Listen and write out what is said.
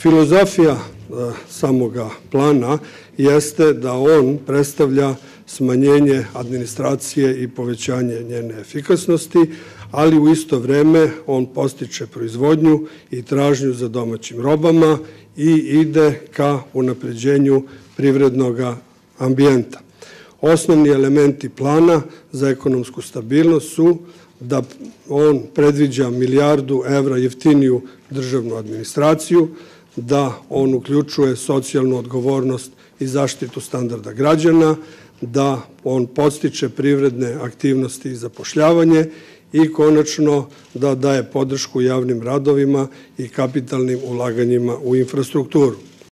Filozofija samoga plana jeste da on predstavlja smanjenje administracije i povećanje njene efikasnosti, ali u isto vreme on podstiče proizvodnju i tražnju za domaćim robama i ide ka unapređenju privrednog ambijenta. Osnovni elementi plana za ekonomsku stabilnost su da on predviđa milijardu evra jeftiniju državnu administraciju, da on uključuje socijalnu odgovornost i zaštitu standarda građana, da on podstiče privredne aktivnosti i zapošljavanje i konačno da daje podršku javnim radovima i kapitalnim ulaganjima u infrastrukturu.